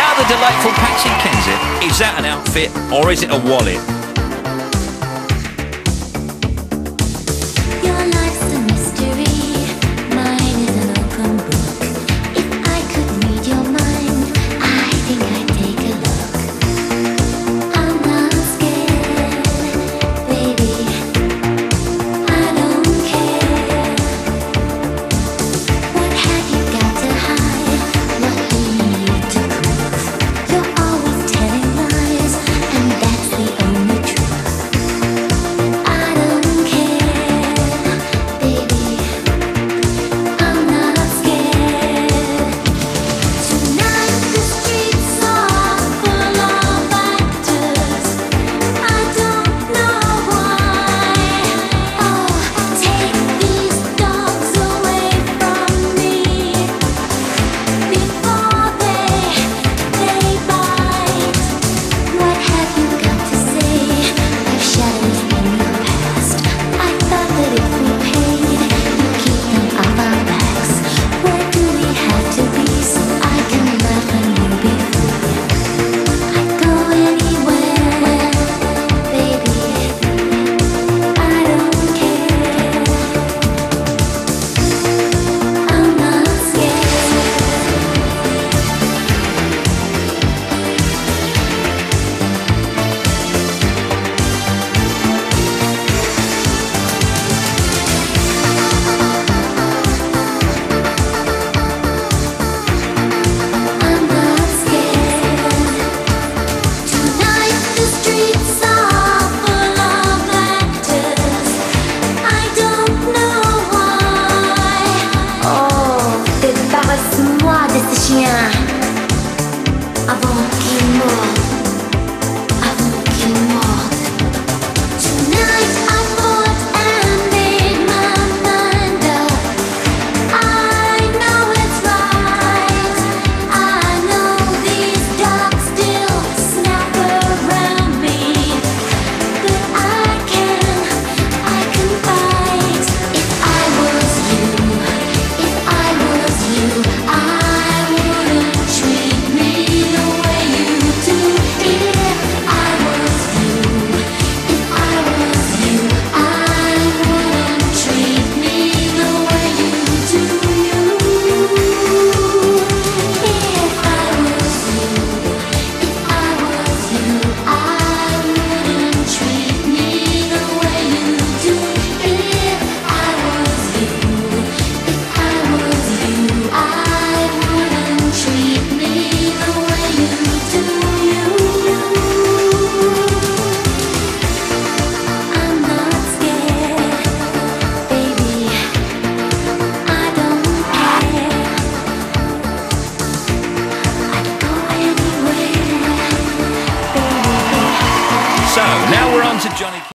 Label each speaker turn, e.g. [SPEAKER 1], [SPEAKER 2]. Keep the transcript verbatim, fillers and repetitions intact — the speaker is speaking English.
[SPEAKER 1] the delightful Patsy Kensit? Is that an outfit or is it a wallet?
[SPEAKER 2] Your life's a mystery, mine is an open book. If I could read your mind, I think I'd take a look. I'm not scared, baby, I don't care. What have you got to hide? What do you need to prove? You're always telling lies, and that's the only truth. I don't care, baby, I'm not scared. Tonight the streets are full of actors. I don't know why. Oh, take these dogs away from me before they they bite. What have you got to say? I've shadows in your past. I thought that if we paid, you'd keep them off our backs. Where do we have to be so I can laugh and you be free? I'd go anywhere, baby, I don't care. I'm not scared. I'm not scared. Tonight the streets are full of actors. I don't know why. Oh, débarrasse-moi de ce chien avant qu'il meure, avant qu'il meure. Tonight I fought and made my mind up. I know it's right. I know these dogs still snap around me, but I can, I can fight. If I was you, if I was you, I wouldn't treat me the way you do. If I was you, if I was you, I wouldn't treat me the way you do. If I was you, if I was you, I wouldn't treat me the way you do. If I was you, if I was you, I wouldn't treat me the way you do. I'm not scared, baby, I don't care. I'd go anywhere, baby.
[SPEAKER 1] So, now we're on to Johnny